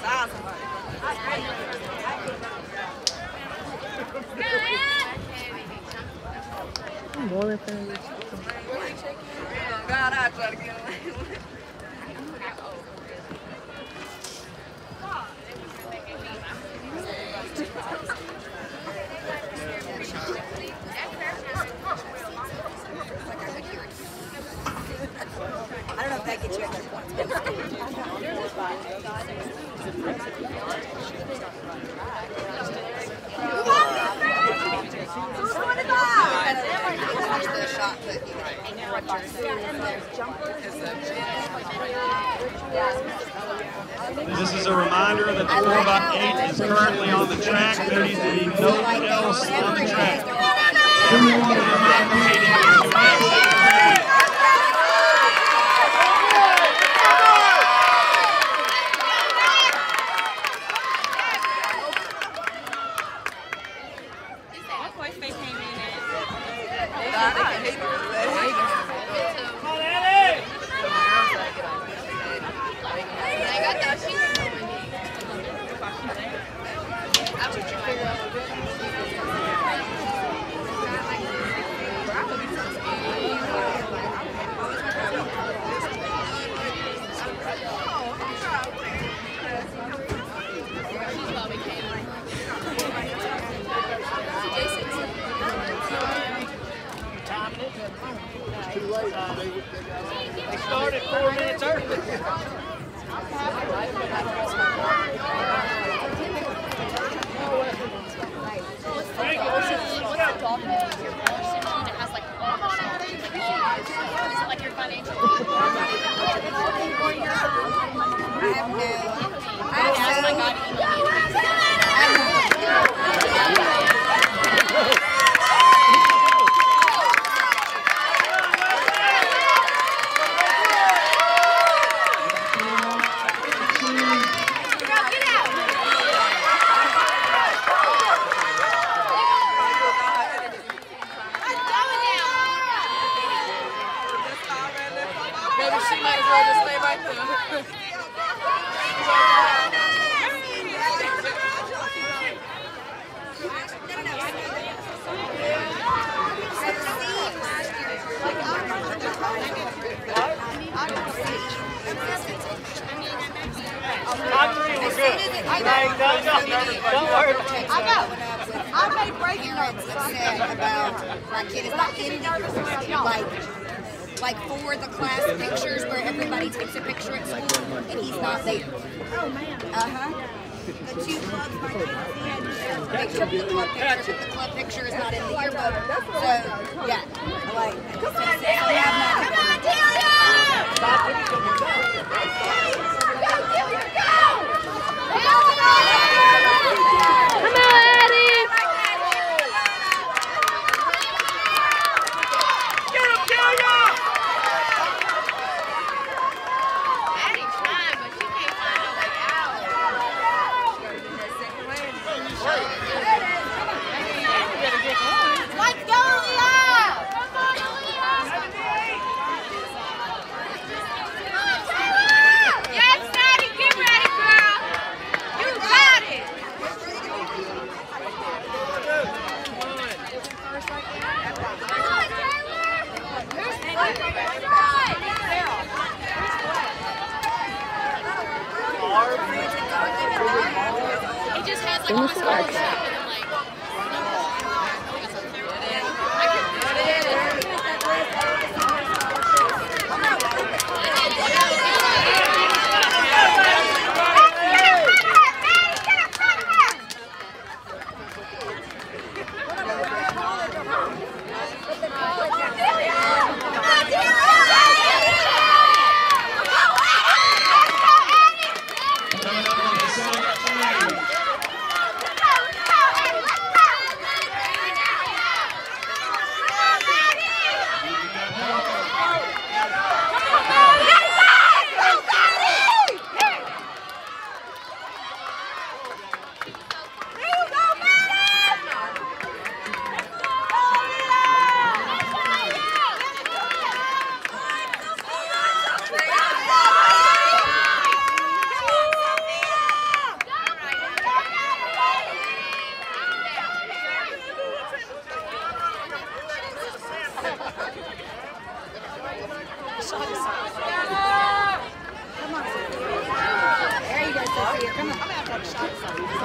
More than God, I try to get away. I don't know if that gets you extra points. This is a reminder that the 4x8 is currently on the track. There needs to be no one else on the track. Everyone is not competing. They started 4 minutes early. I made breaking notes about my kid is not in like for the class pictures where everybody takes a picture at school and he's not there. Oh man. The 2 clubs my kid had picture of the club picture, but the club picture is not in the yearbook. So yeah, like come on, Delia! Come on, Delia! He just has like all this other stuff. shot something.